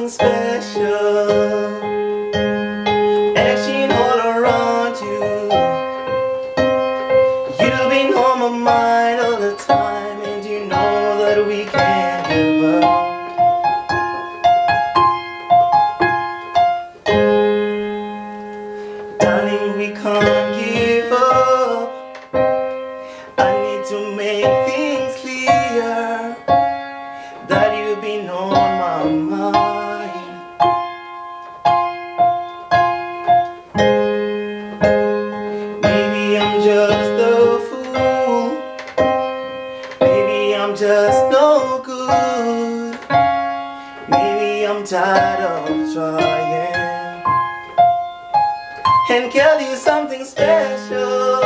something special, action all around you. You've been on my mind all the time, and you know that we can't give up. Darling, we can't give up. I need to make things clear that you've been on my mind. Maybe I'm just a fool, maybe I'm just no good, maybe I'm tired of trying. And girl, you're something special,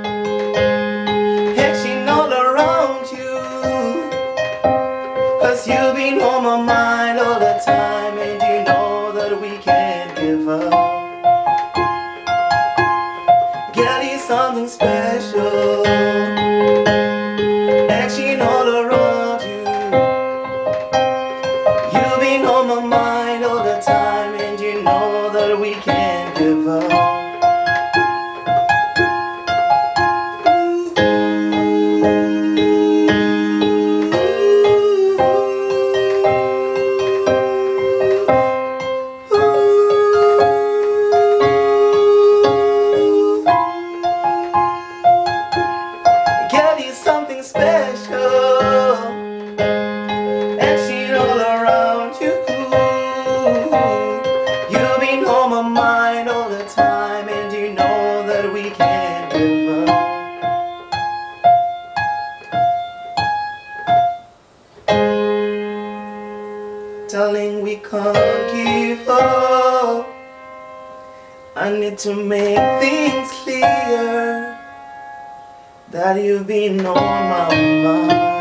action all around you. 'Cause you've been on my mind all the time, and you know that we can't give up. Girl, you're something special, action all around you. You've been on my mind all the time, and you know that we can't give up. Something special, action all around you. You've been on my mind all the time, and you know that we can't give up. Darling, we can't give up. I need to make things clear that you've been on my mind.